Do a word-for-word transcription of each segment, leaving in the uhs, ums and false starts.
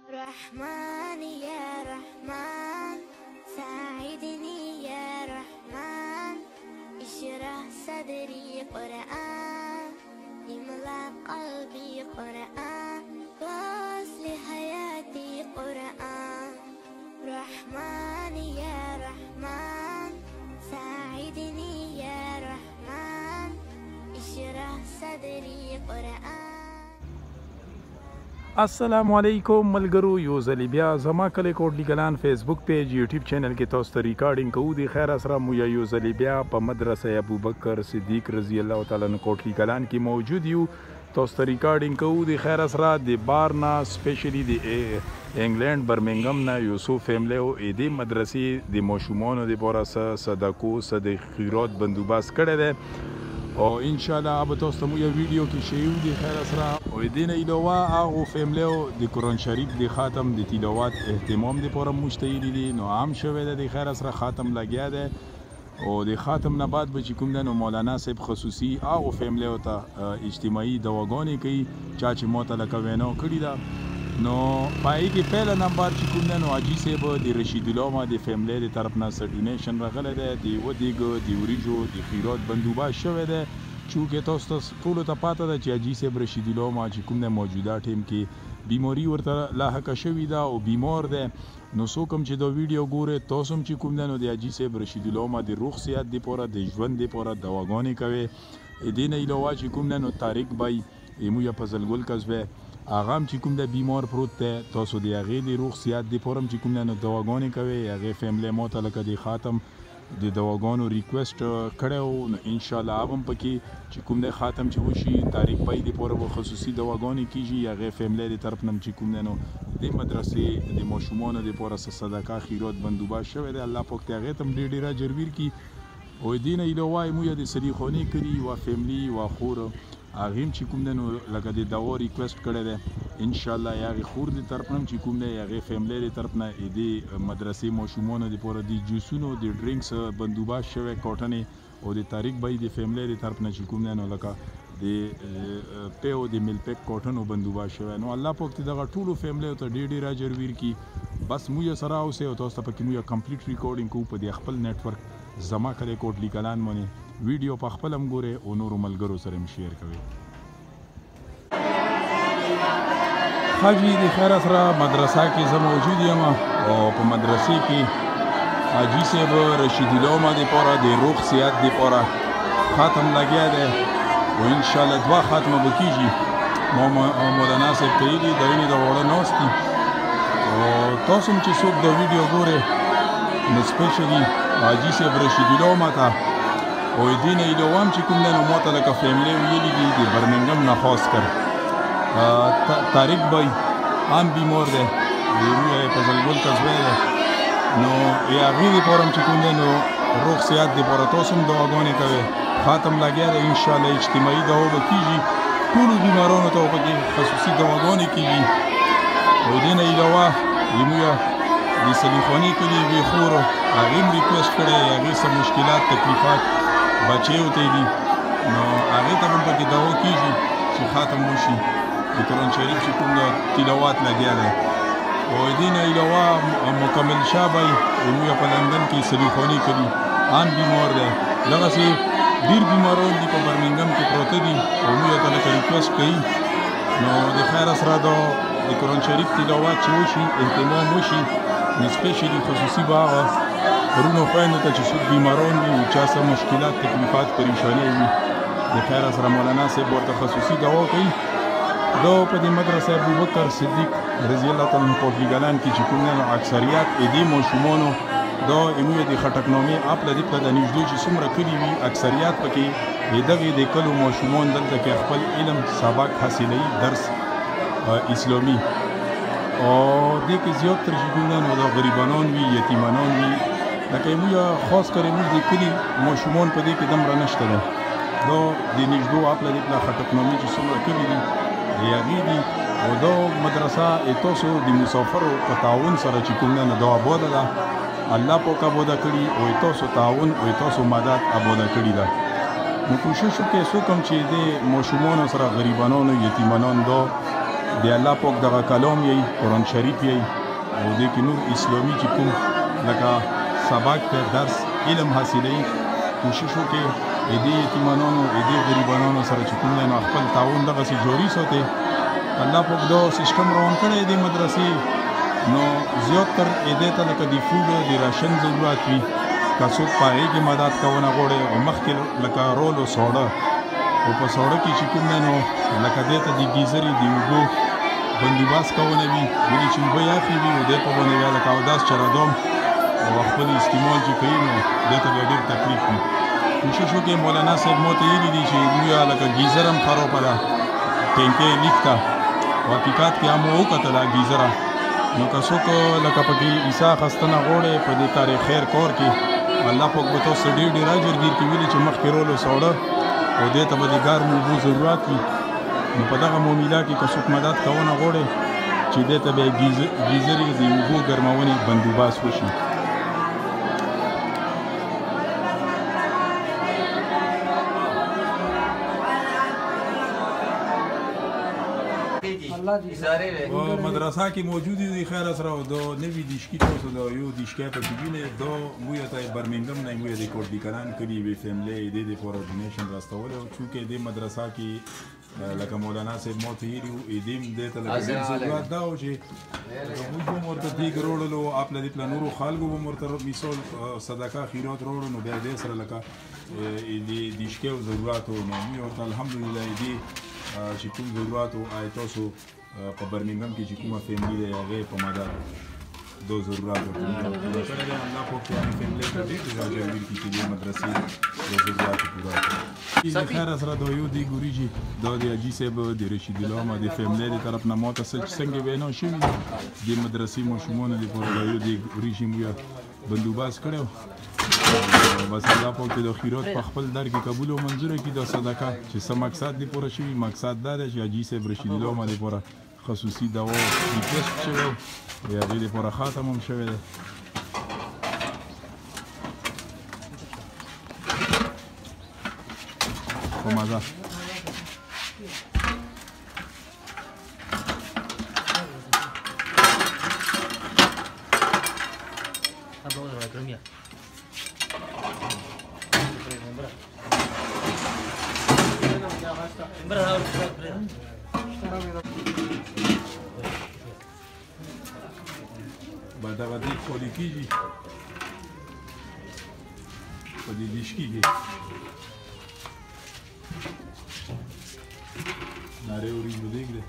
رحمن يا رحمن ساعدني يا رحمن اشرح صدري قرآن املأ قلبي قرآن واصلح حياتي قرآن رحمن يا رحمن ساعدني يا رحمن اشرح صدري قرآن. السلام علیکم ملګرو، یو ځل بیا زما کلی کوټ لیکلان فیسبوک پیج یوټیوب چینل کې تاسو ته ریکارډینګ کوو. د خیر سره مو یو ځل بیا په مدرسه ابوبکر صدیق رضی الله تعالی عنہ کوټ لیکلان کې موجود یو. تاسو ته ریکارډینګ کوو د خیر سره د بارنا سپیشلی د انګلند برمنګم نه یو څو فیملی او د مدرسې د ماشومانو لپاره څه صدقو څه د خیرات بندوبست کړی دی او ان شاء الله به تاسو ته مو یو ویډیو کې شیو د خیر سره او د نه علاوه هغه فیملی او د قرآن شریف د خاتم د تلاوت اهتمام لپاره مشتهی دي نو عام شوی دی د خیر سره خاتم لګیا دی او د خاتم نه بعد به چې کوم دی نو مولانا صاحب خصوصي هغه فیملی او ته اجتماعي دواګانې کوي چا چې ما ته لکه وینا کړې ده نو پای کې پهله نمبر چې کوم دی نو حاجي صاحب د رشید الله ما د فیملی د طرف نه څه ډونیشن راغلی دی د ودیګو د وریجو د خیرات بندوبست شوی دی چونکې تاسو ته ټولو ته پاته ده چې حاجي صاحب رشید الله ما چې کوم دی موجوده ټیم کې بیماري ورته لاحقه شوې ده او بیمار دی نو څوک هم چې دا ویډیو ګوري تاسو هم چې کوم دی نو د حاجي صاحب رشید الله ما د روغ صحت دپاره د ژوند دپاره دواګانې کوي. دې نه علاوه چې کوم دی نو طارق بای ایمو یا فضل ګل کسبه هغه هم چې کوم دی بیمار پروت دی تاسو د هغې د روغ صحت دپاره هم چې کوم دی نو دواګانې کوي. هغې فیملی ما ته لکه د خاتم د دواګانو ریکویسټ کړی و نو انشاءالله هغه هم پکې چې کوم دی خاتم چې وشي طارق بای دپاره به خصوصي دواګانې کیږي. هغې فیملی د طرف نه هم چې کوم دی نو د مدرسې د ماشومانو دپاره څه صدقه خیرات بندوبست شوی دی. الله پاک دې هغې ته هم ډېر ډېر اجر ورکړي او دې نه علاوه یې موږ د سلیخانې کړي یوه فیملي یوه خور هغې هم چې کوم دی نو لکه د دوا ریکویسټ کړی دی انشاءالله د هغې خور د طرف نه هم چې کوم دی هغې فیملی د طرف نه د مدرسې ماشومانو دپاره د جوسونو د ډرینکس بندوبست شوی کاټنې او د طارق بای د فیملی د طرف نه چې کوم دی نو لکه د پیو د مل پیک کاټنو بندوبست شوی نو الله پاک دې دغه ټولو فیملیو ته ډېر ډېر اجر ورکړي. بس موږ سره اوسئ او تاسو ته پکې موږ کمپلیټ ریکارډینګ کوو په دې خپل نیټورک زما کلی کوټ لیکلان باندې ویډیو په خپل هم ګورئ او نورو ملګرو سره هم شیر کوئ. حاجی د خیر سره مدرسه کې زه موجود یم او په مدرسې کې حاجي صاحب رشید الله ما دپاره د روغ صحت دپاره خاتم لګیا دی او انشاءالله دوه خاتمه به کېږي. ما مولانا صاحب ته ویلي د وینې د واړه ناست دي او تاسو هم چې څوک د ویډیو ګورئ نو سپیشلي حاجي صاحب رشید الله ما ته او دې نه علاوه هم چې کوم دی نو ما ته لکه فیملی ویلي دي د برمنګم نه خاص کر طارق بای هم بیمار دی د فضل ګل کسبی دی نو هغې دپاره هم چې کوم دی نو روغ صحت دپاره تاسو هم دواګانې کوئ. خاتم لګیا دی انشاءالله اجتماعي دوا به کېږي ټولو بیمارانو ته به پکې خصوصي دواګانې کېږي او دې نه علاوه زموږ د سلیخانې کلي یوې خور هغې هم ریکویسټ کړی هغې څه مشکلات تکلیفات بچیو ته دي نو هغې ته هم پکې دوا کېږي چې خاتم وشي د قرآن شریف چې کوم د تلاوت لګیا دی او دې نه علاوه مکمل شاه بای زموږ په لندن کې سلیخانې کلي هم بیمار دی دغسې ډېر بیماران دي په برمنګم کې پروته دي او موږ ته لکه ریکویسټ کوي نو د خیر سره دا د قرآن شریف تلاوت چې وشي اهتمام وشي نو سپیشلي خصوصي به هغه ورونو خویندو ته چې څوک بیماران وي چا څه مشکلات تکلیفات پریشانۍ وي د خیر سره مولانا صاحب ورته خصوصي دوا کوي. دا په دې مدرسه ابوبکر صدیق رضی الله تعالی عنہ کوټ لیکلان کې چې کوم دی اکثریت دې ماشومانو دا زموږ د خټکنامې اپله دپله د نږدې چې څومره کلي وي اکثریت پکې د دغې د کلو ماشومان دلته کې خپل علم سبق حاصلوي درس اسلامي او دې کې زیات تر چې کوم دی نو دا غریبانان وي یتیمانان وي لکه زموږ خاص کر زموږ د کلي ماشومان په دې کې دومره نشته دی دا د نږدو اپله دپله خټکنامې چې څومره کلي دي د هغې دي او دا مدرسه تاسو د مسافرو په تعاون سره چې کوم دی نو دا آباده ده الله پاک آباده کړي او تاسو تعاون او تاسو مدد آباده کړي ده نو کوشش وکړئ څوک هم چې د ماشومانو سره غریبانانو یتیمانان دا د الله پاک دغه کلام یې قرآن شریف یې او دې کې نور اسلامي چې کوم لکه سبق ته درس علم حاصلوي کوشش وکړي د دې یتیمانانو د دې غریبانانو سره چې کوم دی نو خپل تعاون دغسې جاري ساتي الله پاک دا سیسټم روان کړی دی مدرسې نو زیات تر دې ته لکه د فوډ د راشن ضرورت وي که څوک په هغې کې مدد کونه غواړي او مخکې لکه رول او سوړه او په سوړه کې چې کوم دی نو لکه دې ته د ګیزرې د اوبو بندوبست کونه وي ولې چې اوبه یخې وي او دې په باندې بیا لکه اودس چلدام او خپل استعمال چې کوي نو دې ته بیا ډېر تکلیف وي کوشش وکړئ مولانا صاحب ما ته ویلي دي چې موږ لکه ګیزر هم خرابه ده ټینکۍ لیک ته حقیقت کې هم وکتله ګیزره نو که څوک لکه پکې عیسی اخیستنه غواړي په دې کار خیر کار کې الله پاک به تاسو ډېر ډېر اجر درکړي ولې چې مخکې رول او سوړه او دې ته به د ګرمو اوبو ضرورت وي نو په دغه معامله کې که څوک مدد کونه غواړي چې دې ته به ګیزرې د اوبو ګرمونې بندوبست وشي و مدرسه کې موجودی دی خیر سره د نوی دیشکی تاسو د یو دیشکی په بینه د موږ ته برمنګم نه موږ د کوټ دی کلان کړي وی فیملی د دې فور ډونیشن راستول او چې د مدرسه کې لکه مولانا صاحب مو ته یو ادم د ته لکه ضرورت دا او چې موږ مرته دی ګرولو خپل د پلانورو خلکو مرته مثال صدقه خیرات وروړو نو بیا دې سره لکه د دیشکی ضرورت او نو موږ الحمدلله دې چې کوم ضرورت او تاسو په برمنګم کې چې کومه فیملی دی هغې په مدد دو ضرورت ورکړي الله پاک یعنې فیملی ته ډېر اجر ورکړي چې دې مدرسې د ضروراتو پوره کړي د خیر سره دا یو دی ګوري دا د حاجي صاحب د رشید الله ما د فیملی د طرف نه ماته څنګه وینا شوي د مدرسې ماشومانو دپاره دا یو دی ګوري چې موږ بندوبست کړی بس الله پاک د خیرات په خپل در کې قبول او منظور کړي دا صدقه چې څه مقصد دی پوره شوي مقصد دا دی چې حاجي صاحب رشید الله ما دپاره خصوصي دوا کشف شوی او هغې دپاره خاتم هم شوی دی په مزه با دغه دې خولی کېږي په دې دیشکي کې نارې وریجو دیګ دی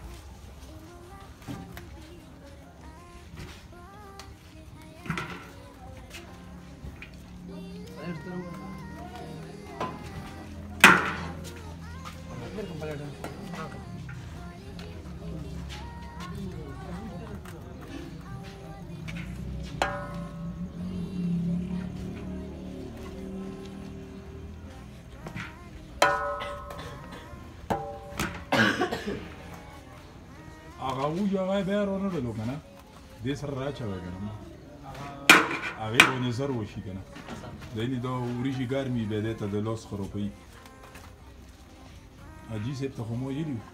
هغه وجه هغه بیا رانړلو که نه دې سره راچوی که نه هغې باندې زر وشي که نه دینې دا وریجې ګرمې بیا دې ته د لاس خرابوي حاجي صاحب ته خو ما ویلي وو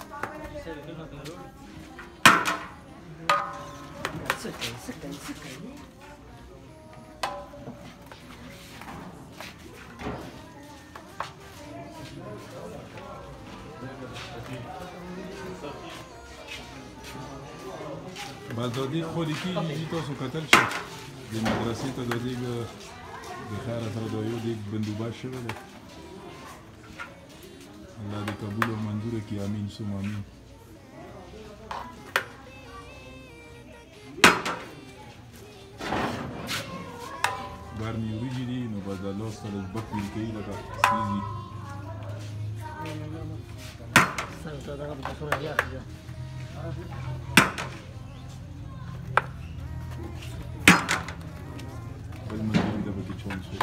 بس دا دې خولي کېږي چې تاسو کتل شئ د مدرسې ته د دې د خیره سره دا یو دې بندوبست شوی دی الله دې قبول او منظوره کړي امین ثم امین ګرمې وریجې دي نو بس د لاس سره زبک ویل کوي لکه سیزي بل مزید ده پکې چون شوی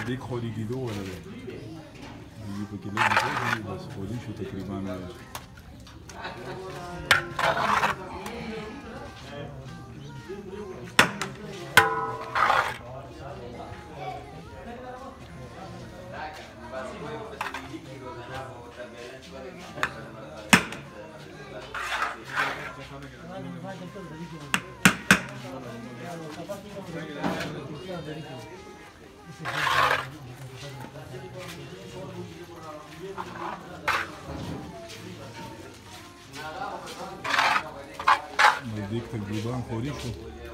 صدیق خولی کېدو ولا دی دوی پکې لږ دی بس خولی شو تقریبا نزدیک تقریبا خوری شو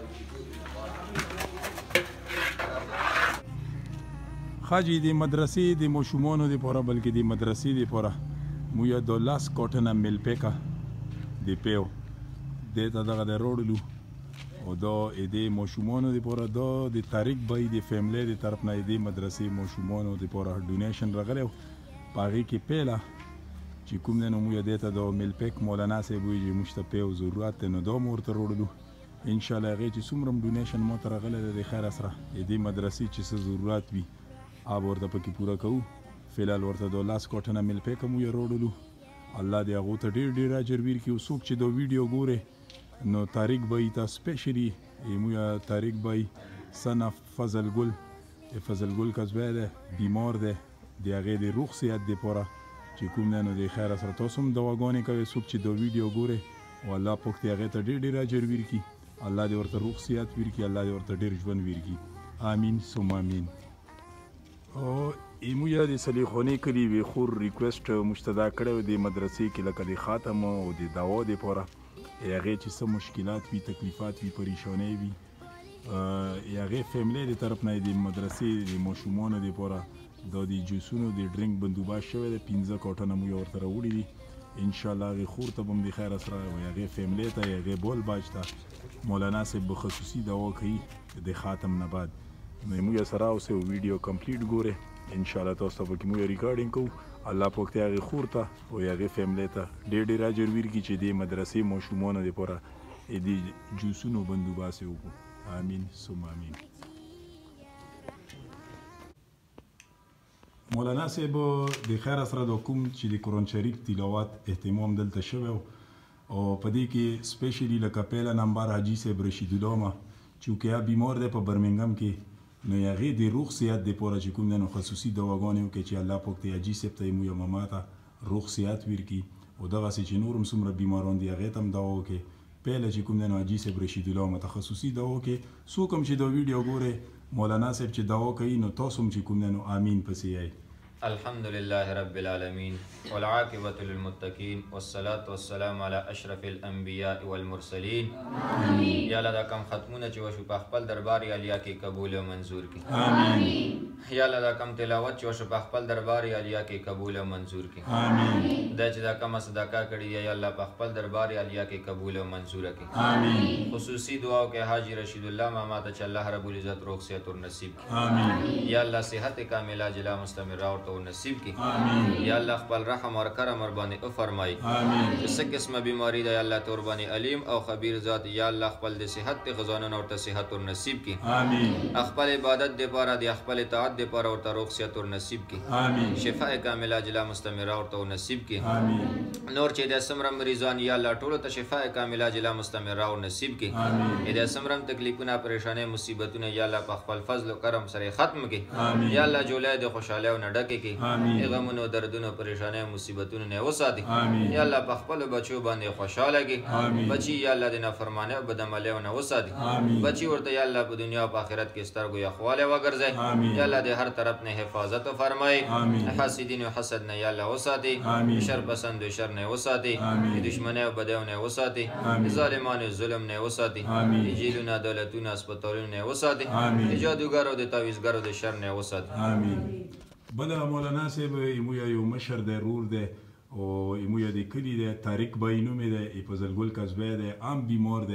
خاجی دی مدرسې د ماشومانو دپاره بلکې د مدرسې دپاره موږ د لاس کوټنه میل پیکه د پیو دې ته دغه د روړلو او دا د ماشومانو دپاره دا د طارق بای د فیملی د طرف نه د مدرسې ماشومانو دپاره ډونیشن راغلی و په هغې کې پیله چې کوم دی نو موږ دې ته د میل پیک مولانا صاحب وایي چې موږ ته پیو ضرورت دی نو دا مو ورته روړلو انشاءالله هغې چې څومره هم ډونیشن ما ته راغلی دی د خیر سره د دې مدرسې چې څه ضرورت وي آب ورته پکې پوره کوو فلحال ورته د لاس کوټنه میل پیک هم موږ روړلو الله دې هغو ته ډېر ډېر اجر ورکړي او څوک چې دا ویډیو ګورې نو طارق بای ته سپیشلی موږ طارق بای سن اف فضل ګل فضل ګل کسبی دی بیمار دی د هغې د روغ صحت دپاره چې کوم دی نو د خیر سره تاسو هم دواګانې کوئ څوک چې دا ویډیو ګورې او الله پاک دې هغې ته ډېر ډېر اجر ورکړي الله دې ورته روغ صحت ورکړي الله دې ورته ډېر ژوند ورکړي آمین ثم آمین او موږ د صلیخونې کلي ویخور ریکویسټ موږ ته دا کړی و د مدرسې کې لکه د خاتم او د دعوا دپاره هغې چې څه مشکلات وي تکلیفات وي پریشانۍ وي هغې فیملی د طرف نه د مدرسې د ماشومانو دپاره دا د جوسونو د ډرینک بندوبست شوی دی پنځه کوټنه موږ ورته راوړي دي انشاءالله هغې خور ته به هم د خیر سره هغې فیملی ته هغې بول باج ته مولانا صاحب به خصوصي دعا کوي د خاتم نه بعد نو موږ سره اوسئ او ویډیو کمپلیټ ګورئ انشاءالله تاسو ته پکې موږ ریکارډینګ کوو الله پاک دې هغې خور ته او هغې فیملی ته ډېر ډېر اجر ورکړي چې دې مدرسې ماشومانو دپاره د جوسونو بندوبست یې وکړو آمین ثم آمین مولانا صاحب د خیر سره د کوم چې د قرآن شریف تلاوت اهتمام دلته شوی او په دې کې سپیشلی لکه پیله نمبر حاجي صاحب رشید الله ما چونکې هغه بیمار دی په برمنګم کې نو هغې د روغ صحت دپاره چې کوم دی نو خصوصي دواګانې وکړي چې الله پاک ته حاجي صاحب ته یې موږ ماما ته روغ صحت ورکړي او دغسې چې نور هم څومره بیماران دي هغې ته هم دوا وکړي پیله چې کوم دی نو حاجي صاحب رشید الله ما ته خصوصي دوا وکړي څوک هم چې دا ویډیو ګورې مولانا صاحب چې دوا کوي نو تاسو هم چې کوم دی نو آمین پسې یئ الحمد لله رب العالمين والعاقبة للمتقين والصلاة والسلام على أشرف الأنبياء والمرسلين آمين یا الله دا کم ختمونه چې وشو په خپل دربار عالیه کې قبول او منظور کړي آمین یا الله دا کم تلاوت چې وشو په خپل دربار عالیه کې قبول او منظور کړي آمین دا چې دا کم صدقه کړي یا الله په خپل دربار عالیه کې قبول او منظور کړي آمین خصوصي دعا کې حاجی رشید الله ماما ته چې الله رب العزت روغ صحت او نصیب کړي آمین یا الله صحت کامله جلا مستمره او نصیب کی آمین یا الله خپل رحم او کرم ور باندې او فرمای آمین څه قسمه بیماری ده یا الله تور باندې علیم او خبیر ذات یا الله خپل د صحت خزانه او ته صحت او نصیب کی آمین خپل عبادت د پاره د خپل اطاعت د پاره او ته روغ صحت او نصیب کی آمین شفاء کامله جلا مستمره او ته نصیب کی آمین نور چې د سمرم مریضان یا الله ټول ته شفاء کامله جلا مستمره او نصیب کی آمین د سمرم تکلیفونه پریشانه مصیبتونه یا الله په خپل فضل او کرم سره ختم کی آمین یا الله جولای د خوشاله او نډکه کی آمین غمونو دردونو پریشانه مصیبتونو نه وساتي آمین یا الله په خپل بچو باندې خوشاله کی آمین بچي یا الله د نافرمانه او بدعمله نه وساتي آمین بچي ورته یا الله په دنیا او آخرت کې سترګو یخواله وګرځي آمین یا الله د هر طرف نه حفاظت فرمای آمین حاسدین او حسد نه یا الله وساتي آمین شر پسند او شر نه وساتي آمین دشمنه او بدیو نه وساتي ظالمانو ظلم نه وساتي آمین جیلونه دولتونه هسپتالونه نه وساتي آمین جادوګرو د تعویذګرو د شر نه وساتي آمین بله مولانا صاحب موږ یو مشر دی رور دی او موږ د کلي دی طارق بای نومې دی فضل ګل کسبی دی عام بیمار دی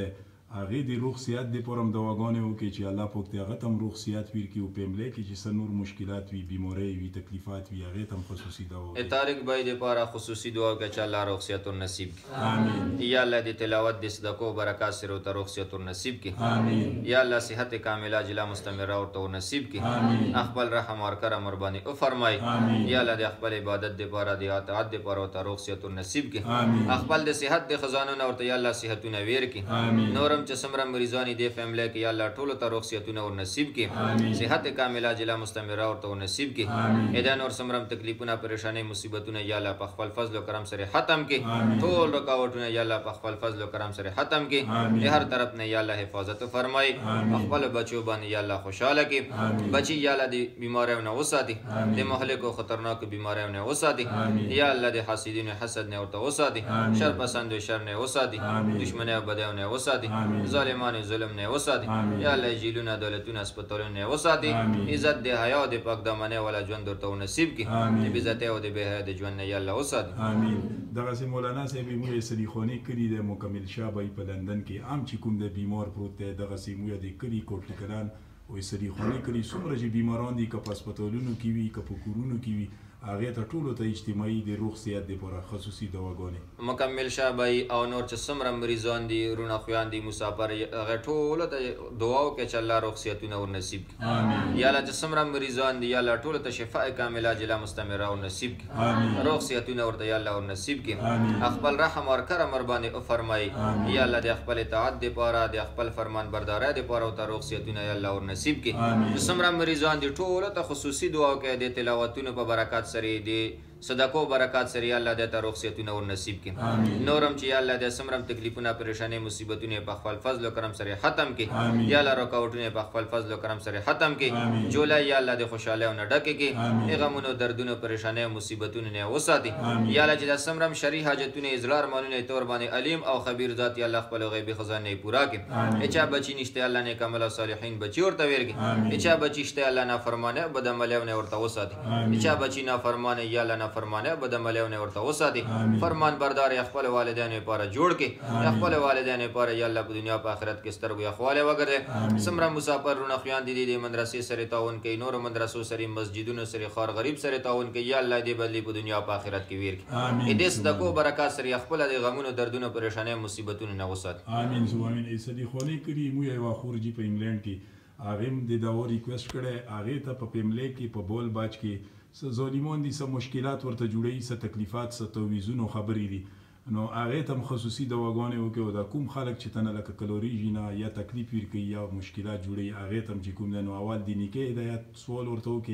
هغه د روغ صحت د پرم دواګانې وکړي چې الله پاک ته هغه تم روغ صحت ورکړي او پملې کې چې څه نور مشکلات وي بیماری وي تکلیفات وي هغه تم خصوصي دوا وکړي طارق بھائی د پاره خصوصي دعا وکړه چې الله روغ صحت نصیب کړي امين یا الله د تلاوت د صدقو برکات سره او روغ صحت نصیب کړي امين یا الله صحت کامله جلا مستمره او تو نصیب کړي امين خپل رحم او کرم قرباني او فرمای یا الله د خپل عبادت د پاره د اطاعت د پاره او روغ صحت نصیب کړي خپل د صحت د خزانو او ته یا الله صحتونه ویر کړي نورم چې سمره مریضانی د فیملی کې یا الله ټول ته روغ صحتونه او نصیب کړي صحت کامله جلا مستمره او تو نصیب کړي اذا نور سمرم تکلیفونه پریشانی مصیبتونه یا الله په خپل فضل او کرم سره ختم کړي ټول رکاوټونه یا الله په خپل فضل او کرم سره ختم کړي د هر طرف نه یا الله حفاظت فرمای خپل بچو باندې یا الله خوشاله کړي بچي یا الله د بیماریو نه وساتي د مهلک او خطرناک بیماریو نه وساتي یا الله د حاسدینو حسد نه ورته وساتي شر پسند شر نه وساتي دشمنه او بدیو نه وساتي ظالمانو ظلم نه وساتي یا الله جیلونه دولتونه سپټولونه نه وساتي عزت د حیا د پاک دمنه ولا ژوند ورته نصیب کړي د عزت او د به د ژوند نه یا الله وساتي امين دغه سي مولانا صاحب موږ صدیخونی کړي د مکمل شابه په لندن کې عام چې کوم د بیمار پروت دی دغه سي موږ د کلی کوټ کلان وې صدیخونی کړي څومره چې بیماران دي که په هسپتالونو کې وي که په کورونو کې وي هغه ته ټولو ته اجتماعي د روغ صحت لپاره خصوصي دواګانې مکمل شابه او نور چې څومره مریضان دي رونه خویان دي مسافر هغه ټولو ته دعا وکړي چې الله روغ صحتونه ور نصیب کړي امين یا الله چې څومره مریضان دي یا الله ټولو ته شفاء کامله جلا مستمره او نصیب کړي امين روغ صحتونه ورته یا الله ور نصیب کړي خپل رحم او کرم باندې او فرمای یا الله د خپل اطاعت لپاره د خپل فرمان بردارۍ لپاره او روغ صحتونه یا الله ور نصیب کړي څومره مریضان دي ټولو ته خصوصي دعا وکړي د تلاوتونو په برکات سره دی صدقو برکات سره یا الله د ته روغ صحتونه ور نصیب کړي نورم چې یا الله د سمرم تکلیفونه پریشانی مصیبتونه په خپل فضل او کرم سره ختم کړي یا الله رکاوټونه په خپل فضل او کرم سره ختم کړي جولای یا الله د خوشاله او ډکه کړي غمونو دردونو پریشانی مصیبتونه نه وساتي یا الله چې د سمرم شری حاجتونه ازلار مانونه تور باندې علیم او خبیر ذات یا الله خپل غیبی خزانه پورا کړي اچا بچی نشته الله نه کامل صالحین بچی ورته ورګي اچا بچی شته الله نه فرمانه بدعملونه ورته وساتي اچا بچی نه فرمانه یا الله فرمانه بدعملونه ورته وساتي فرمان بردار خپل والدین لپاره جوړ کې خپل والدین لپاره یا الله په دنیا په آخرت کې سترګو اخواله وګرځي سمره مسافرونه خویان دي د مدرسې سره تعاون کوي نور مدرسو سره مسجدونو سره خار غریب سره تعاون کوي یا الله دې بدلی په دنیا په آخرت کې ویر کې دې صدقو برکات سره خپل د غمونو دردونو پریشانه مصیبتونو نه وساتي امين امين ایسدي خولي کړی مو یو خورجی په انګلند کې هغه د داو ریکوست کړي هغه ته په پملې کې په بول باج کې څه ظالمون دي څه مشکلات ورته جوړي څه تکلیفات څه تویزونو خبرې دي نو هغه ته خصوصي دواګانې وکړو دا کوم خلک چې تنه لکه کلوري نه یا تکلیف ورکي یا مشکلات جوړي هغه ته چې کوم نو اول دي نه کې هدایت سوال ورته وکړي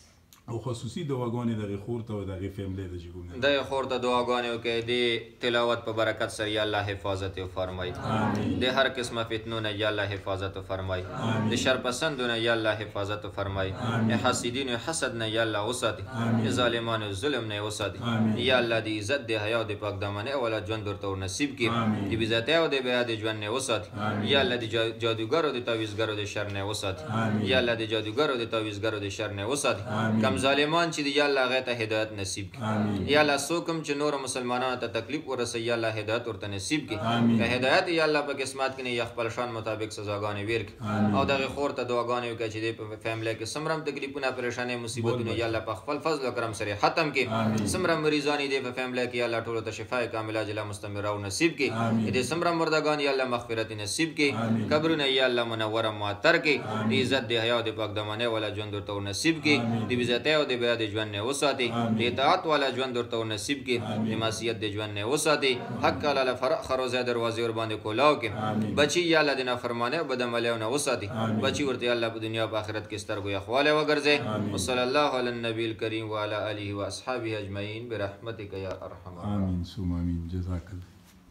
او خصوصي دواګانې د خور ته او د فیملی د جګوم د خور ته دواګانې وکړي د تلاوت په برکت سره یا الله حفاظت او فرمای د هر قسمه فتنو نه یا الله حفاظت او فرمای د شر پسندونه یا الله حفاظت او فرمای د حسدینو حسد نه یا الله وساتي د ظالمانو ظلم نه وساتي یا الله د عزت د حیا د پاک دمنه ولا ژوند ورته نصیب کړي د عزت او د بیا د ژوند نه وساتي یا الله د جادوګرو د تعویذګرو د شر نه وساتي یا الله د جادوګرو د تعویذګرو د شر نه وساتي ظالمان چې یا الله غته هدایت نصیب کړي یا الله سوکم چې نور مسلمانانو ته تکلیف ورسي یا الله هدایت ورته نصیب کړي که هدایت یا الله په قسمت کې نه خپل شان مطابق سزاګانې ورکړي او دغه خور ته دعاګانې وکړي چې د فیملی کې سمرم تکلیفونه پریشانې مصیبتونه یا الله په خپل فضل او کرم سره ختم کړي سمرم مریضانی د فیملی کې یا الله ټول ته شفای کامله جلا مستمره او نصیب کړي دې سمرم مردگان یا الله مغفرت نصیب کړي قبرونه یا الله منور معطر کړي عزت د حیا د پاک دمنه ولا ژوند ورته نصیب کړي د عزت او د بیا د ژوند نه وساتي د اطاعت والا ژوند ورته نصیب کړي د معصیت د ژوند نه وساتي حق الله فرخ روزه دروازې ور باندې کولاو کې بچي یا الله د نافرمانه بدعملونه نه وساتي بچي ورته الله په دنیا په آخرت کې سترګو اخواله وګرځي وصلی الله علی النبی الکریم وعلى اله واصحابه اجمعین برحمتک یا ارحم امين ثم امين جزاك الله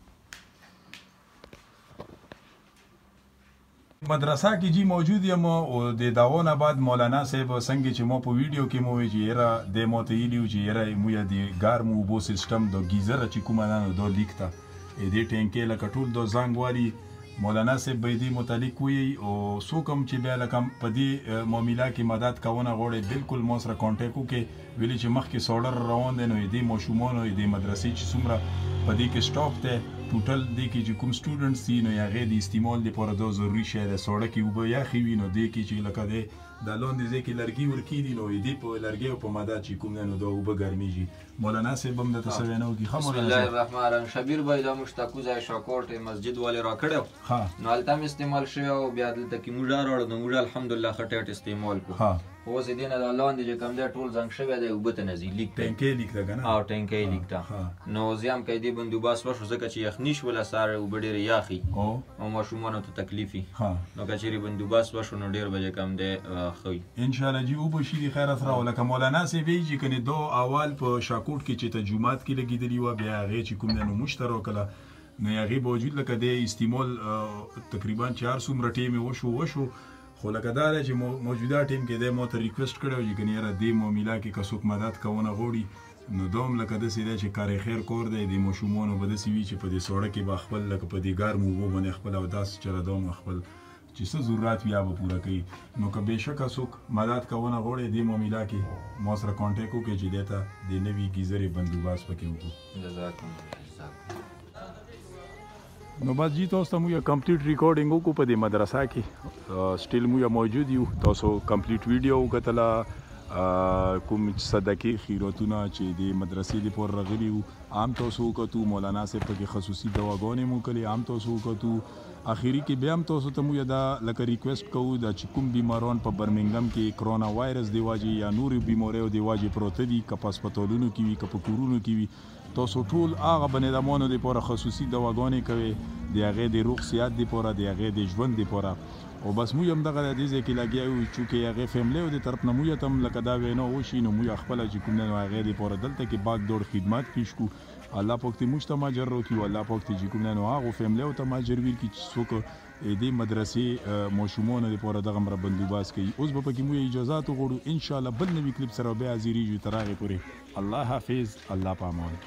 مدرسه کې جی موجود یم او د داونه بعد مولانا صاحب څنګه چې مو په ویډیو کې مو وی را د موتیلیو چې را مو یا د ګارمو بو سیستم د گیزر چې کومه نه دو لیکتا دې ټینکې لکه ټول دو زنګ والی مولانا صاحب به دې متعلق وی او سو کم چې بیا لکه په دې معاملې کې مدد کوونه غوړي بالکل مو سره کانټیکټ وکړي ویلي چې مخکې سوډر روان دي نو دې مشومونو دې مدرسې چې څومره په دې کې سټاپ ته ټوټل دې کې چې کوم سټوډنټس دي نو هغې د استعمال دپاره دا ضروري شی دی سړک کې اوبه یخې وي نو دې کې چې لکه دی دا لاندې ځای کې لرګي ورکي دي نو دې په لرګیو په مدد چې کوم دی نو دا اوبه ګرمېږي مولانا صاحب هم درته څه وینا وکړي ښه بسم الله الرحمن الرحیم شبیر بھائی دا موږ ته کوزه شاکوټ مسجد والے راکړی نو هلته هم استعمال شوی او بیا دلته کې موږ راوړو نو موږ الحمدلله ښه ټیټ استعمال کړو اوس یې دې نه دا لاندې چې کوم دی ټول زنګ شوی دی اوبه ته نه ځي لیک ټینکۍ لیک ده که نه او ټینکۍ لیک ده نو زه هم که دې بندوبست وشو ځکه چې یخني شوله سهار اوبه ډېرې یخي او ماشومانو ته تکلیف وي نو که چېرې بندوبست وشو نو ډېر به چې کوم دی ښه وي انشاءالله جی اوبه شي د خیره سره او لکه مولانا صاحب وایي چې کنې دو اول په شاکوټ کې چې ته جومات کې لګېدلي وه بیا هغې چې کوم دی نو موږ ته راکړله نو هغې باوجود لکه دی استعمال تقریبا چې هر څومره ټیم یې وشو وشو خو لکه دا دی چې موجوده ټیم کې دی ما ته ریکویسټ کړی و چې کنې یاره دې معامله کې که څوک مدد کونه غواړي نو دا هم لکه داسې دی چې کار خیر کور دی د ماشومانو به داسې وي چې په دې سړک کې به خپل لکه په دې ګرمو اوبو باندې خپل اودس چېرې دا هم خپل چې څه ضرورت وي هغه به پوره کوي نو که بېشکه څوک مدد کونه غواړي دې معامله کې ما سره کانټیکټ وکړي چې دې ته د نوي ګیزرې بندوبست پکې وکړو نو بس جی تاسو ته موږ کمپلیټ ریکارډینګ وکړو په دې مدرسه کې سټیل موږ موجود یو تاسو کمپلیټ ویډیو وکتله کوم صدقې خیراتونه چې د مدرسې لپاره راغلي وو عام تاسو وکتو مولانا صاحب پکې خصوصي دواګانې مو کړې عام تاسو وکتو اخري کې بیا هم تاسو ته موږ دا لکه ریکویسټ کوو دا چې کوم بیماران په برمنګم کې کرونا وایرس دی واجې یا نورې بیماریو دی واجې پروته دي که په هسپتالونو کې وي که په کورونو کې وي تاسو ټول هغه بنیادمانو دپاره خصوصي دواګانې کوئ د هغې د روغ صحت دپاره د هغې د ژوند دپاره او بس موږ هم دغه دې ځای کې لګیا یو چونکې هغې فیملیو د طرف نه موږ ته هم لکه دا وینا وشي نو موږ خپله چې کوم دی نو هغې دپاره دلته کې باک دوړ خدمت پیش کړو الله پاک دې موږ ته هم اجر راکړي او الله پاک دې چې کوم دی نو هغو فیملیو ته هم اجر ورکړي چې څوک دې مدرسې ماشومانو دپاره دغه مره بندوبست کوي اوس به پکې موږ اجازات وغواړو انشاءالله بل نوي کلیپ سره بیا حاضرېږو تر هغې پورې الله حافظ الله په امان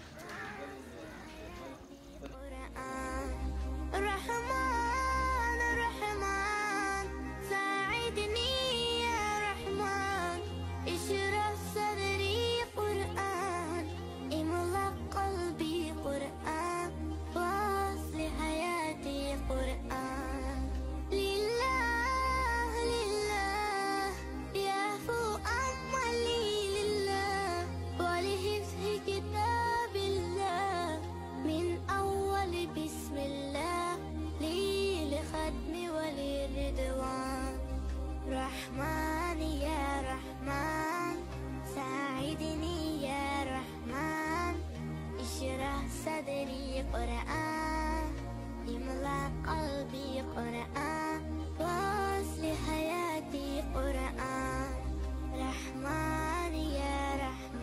رحمن يا رحمن ساعدني يا رحمن اشرح صدري قرآن املأ قلبي قرآن واصلح حياتي قرآن رحمن يا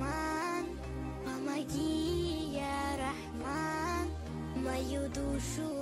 رحمن ومجي يا رحمن ما يدوش